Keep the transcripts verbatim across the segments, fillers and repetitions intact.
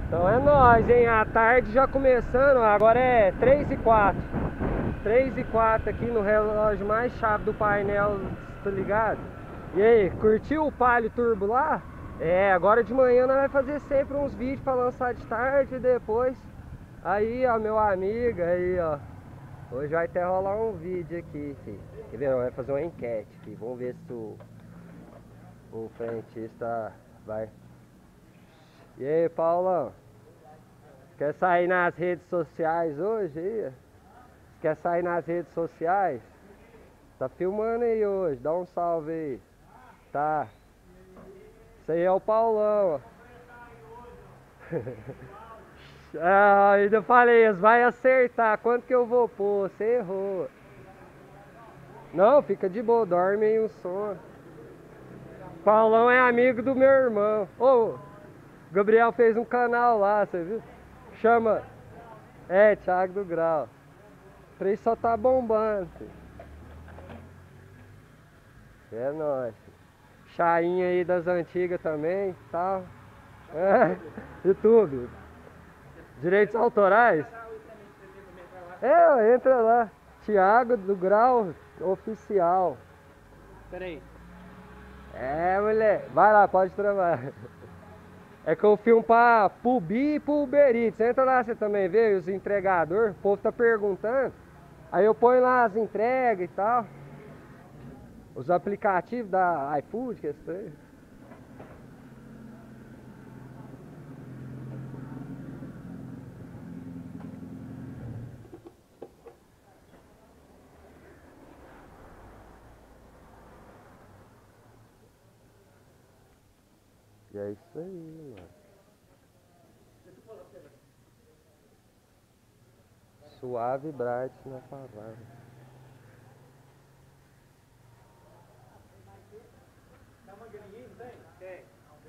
Então é nóis, hein? A tarde já começando, agora é três e quatro. três e quatro aqui no relógio mais chave do painel, tá ligado? E aí, curtiu o Palio Turbo lá? É, agora de manhã nós vamos fazer sempre uns vídeos pra lançar de tarde e depois. Aí, ó, meu amigo, aí, ó. Hoje vai até rolar um vídeo aqui, filho. Quer ver? Vai fazer uma enquete aqui. Vamos ver se o, o frentista vai. E aí, Paulão? Quer sair nas redes sociais hoje aí? Quer sair nas redes sociais? Tá filmando aí hoje, dá um salve aí. Tá. Isso aí é o Paulão, ó. Ah, ainda falei, vai acertar. Quanto que eu vou pôr? Você errou. Não, fica de boa, dorme aí um sono. Paulão é amigo do meu irmão. Ô, o Gabriel fez um canal lá, você viu? Chama. É, Thiago do Grau. O trem só tá bombando, filho. É nóis. Chainha aí das antigas também, tal. É, YouTube. Direitos autorais? É, entra lá. Thiago do Grau Oficial. Peraí. É, mulher. Vai lá, pode trabalhar. É que eu filmo pra Pubi e pro Uber Eats. Entra lá, você também vê os entregadores. O povo tá perguntando. Aí eu ponho lá as entregas e tal. Os aplicativos da iFood, que é isso aí. E é isso aí, mano. Suave Bright na palavra. Dá uma graninha, não tem? Tem.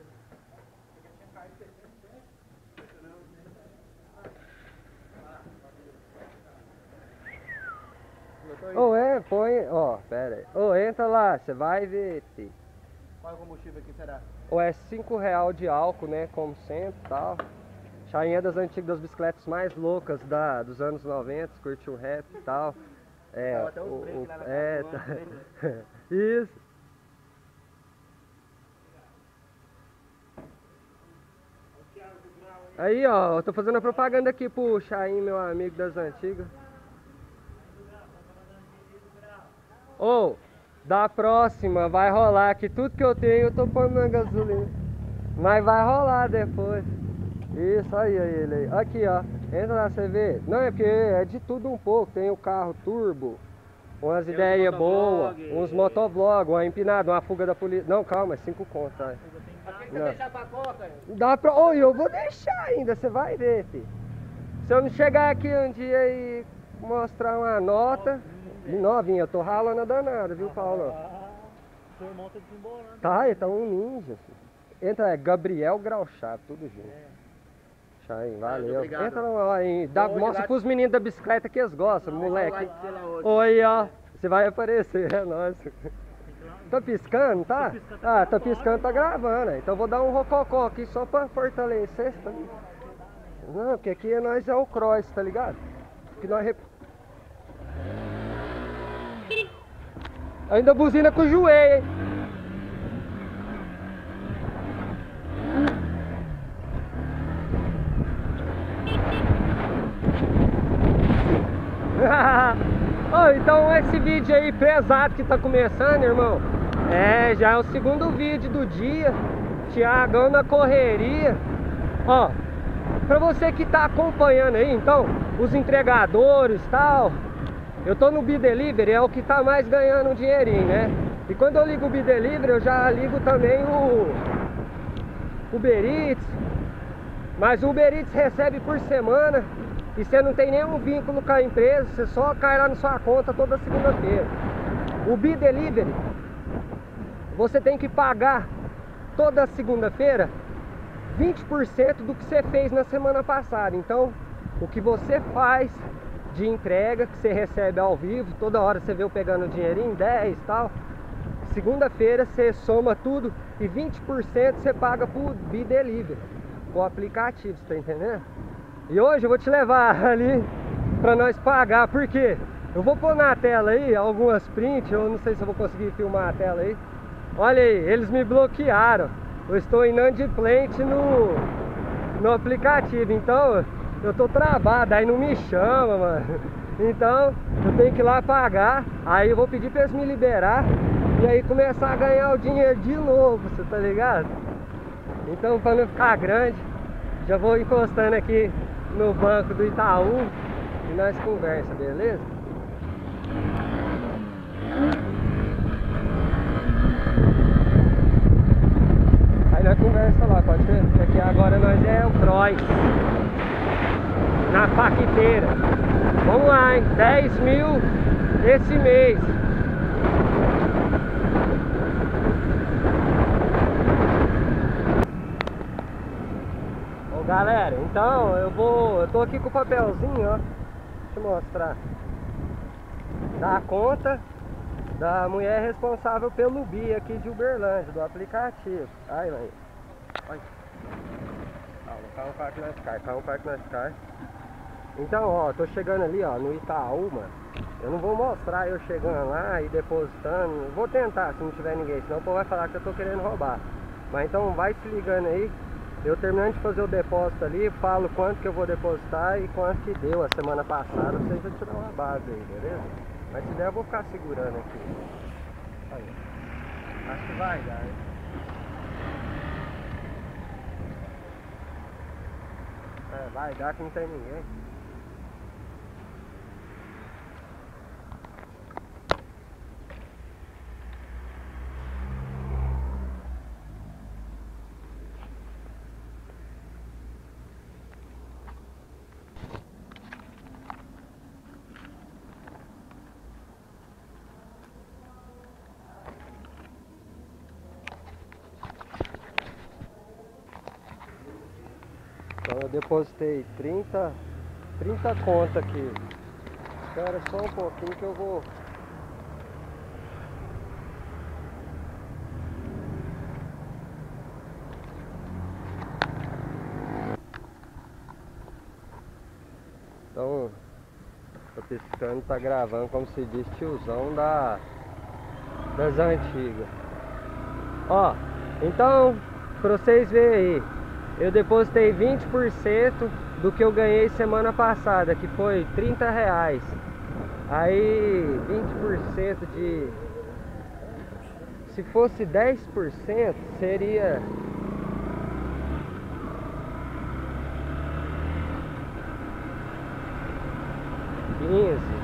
Ô, é, põe, ó, pera aí. Ô, entra lá, você vai ver, filho. Qual é o combustível aqui será? Ou é cinco real de álcool, né, como sempre, tal. Chainha das antigas, das bicicletas mais loucas da, dos anos noventa, curtiu rap e tal. É, Tava até o, os breaks o, lá na é, casa do tá. Isso. Aí, ó, eu tô fazendo a propaganda aqui pro Chain, meu amigo das antigas. Ô, da próxima vai rolar que tudo que eu tenho eu tô pondo na gasolina. Mas vai rolar depois. Isso aí, aí ele aí. Aqui, ó. Entra lá, você vê. Não, é porque é de tudo um pouco. Tem o carro turbo, umas Tem ideias uns boas, motovlog. uns motovlog, uma empinada, uma fuga da polícia. Não, calma, é cinco contos, tá? Aqui que Não. você deixar pra conta? Dá pra. Ô, eu vou deixar ainda, você vai ver, filho. Se eu não chegar aqui um dia e mostrar uma nota. E novinha, eu tô ralando a danada, viu, Paulo? Seu irmão tá desembolando. Tá, ele tá um ninja, filho. Entra, é Gabriel Grau Chave, tudo junto. É. Chain, valeu. Obrigado. Entra lá aí, dá, Hoje mostra lá- pros meninos da bicicleta que eles gostam, moleque. Vai ser lá hoje. Oi, ó, você vai aparecer, é nóis. Tá piscando, tá? Ah, tá piscando, tá gravando. Então vou dar um rococó aqui só pra fortalecer, tá ligado? Não, porque aqui nós é o cross, tá ligado? Que nós rep... Ainda buzina com o joelho, hein? Oh, então esse vídeo aí pesado que tá começando, irmão, é, já é o segundo vídeo do dia. Thiagão na correria. Ó, pra você que tá acompanhando aí, então, os entregadores e tal, eu tô no B-Delivery, é o que tá mais ganhando um dinheirinho, né? E quando eu ligo o B-Delivery, eu já ligo também o Uber Eats. Mas o Uber Eats recebe por semana e você não tem nenhum vínculo com a empresa, você só cai lá na sua conta toda segunda-feira. O B-Delivery, você tem que pagar toda segunda-feira vinte por cento do que você fez na semana passada. Então, o que você faz de entrega, que você recebe ao vivo, toda hora você vê eu pegando dinheirinho, dez e tal. Segunda-feira você soma tudo e vinte por cento você paga por B-Delivery. com o aplicativo, você tá entendendo? E hoje eu vou te levar ali pra nós pagar, por quê? Eu vou pôr na tela aí algumas prints, eu não sei se eu vou conseguir filmar a tela aí. Olha aí, eles me bloquearam. Eu estou inadimplente no, no aplicativo, então eu tô travado, aí não me chama, mano. Então eu tenho que ir lá pagar, aí eu vou pedir pra eles me liberar e aí começar a ganhar o dinheiro de novo, você tá ligado? Então, pra não ficar grande, já vou encostando aqui no banco do Itaú e nós conversa, beleza? Aí nós conversa lá, pode ser? Porque aqui agora nós é o Croix, na Paquiteira. Vamos lá, hein? dez mil esse mês. Ô galera, então eu vou. Eu tô aqui com o papelzinho, ó. Deixa eu mostrar. Da conta da mulher responsável pelo B I aqui de Uberlândia, do aplicativo. Aí, mãe. Olha. Calma, calma, calma que nós cai, calma, calma que nós cai. Então, ó, tô chegando ali, ó, no Itaú, mano. Eu não vou mostrar eu chegando lá e depositando. Vou tentar, se não tiver ninguém, senão o povo vai falar que eu tô querendo roubar. Mas então vai se ligando aí. Eu terminando de fazer o depósito ali, falo quanto que eu vou depositar e quanto que deu a semana passada, pra vocês vão tirar uma base aí, beleza? Mas se der eu vou ficar segurando aqui. Aí. Acho que vai dar, hein? É, vai dar que não tem ninguém. Então eu depositei trinta, trinta conto aqui. Espera só um pouquinho que eu vou. Então, tô piscando, tá gravando como se diz tiozão da, das antigas. Ó, então, pra vocês verem aí. Eu depositei vinte por cento do que eu ganhei semana passada, que foi trinta reais. Aí vinte por cento de... Se fosse dez por cento seria... quinze.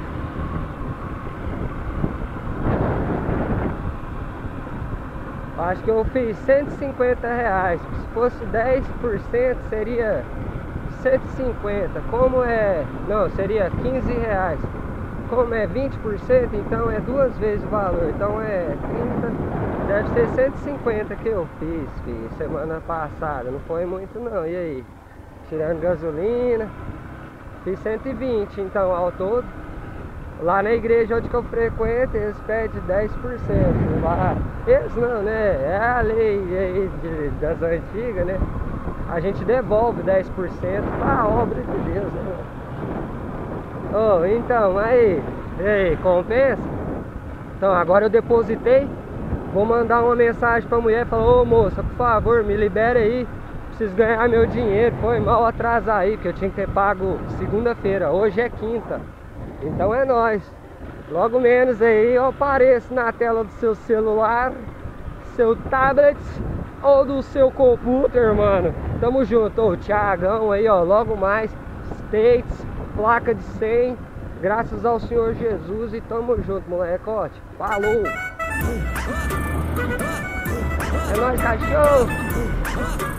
Acho que eu fiz cento e cinquenta reais. Se fosse dez por cento seria cento e cinquenta. Como é... Não, seria quinze reais. Como é vinte por cento, então é duas vezes o valor. Então é trinta. Deve ser cento e cinquenta que eu fiz, filho, semana passada. Não foi muito não. E aí? Tirando gasolina. Fiz cento e vinte então ao todo. Lá na igreja onde que eu frequento, eles pedem dez por cento. Lá, eles não, né? É a lei aí de, das antigas, né? A gente devolve dez por cento para a obra de Deus, né? Oh, então, aí, aí, compensa? Então, agora eu depositei. Vou mandar uma mensagem pra mulher, falar: ô moça, por favor, me libera aí. Preciso ganhar meu dinheiro. Foi mal atrasar aí, porque eu tinha que ter pago segunda-feira. Hoje é quinta. Então é nóis. Logo menos aí eu apareço na tela do seu celular, seu tablet ou do seu computador, mano. Tamo junto. Ô, Thiagão aí, ó. Logo mais, States, placa de cem. Graças ao Senhor Jesus e tamo junto, molecote. Falou! É nóis, cachorro!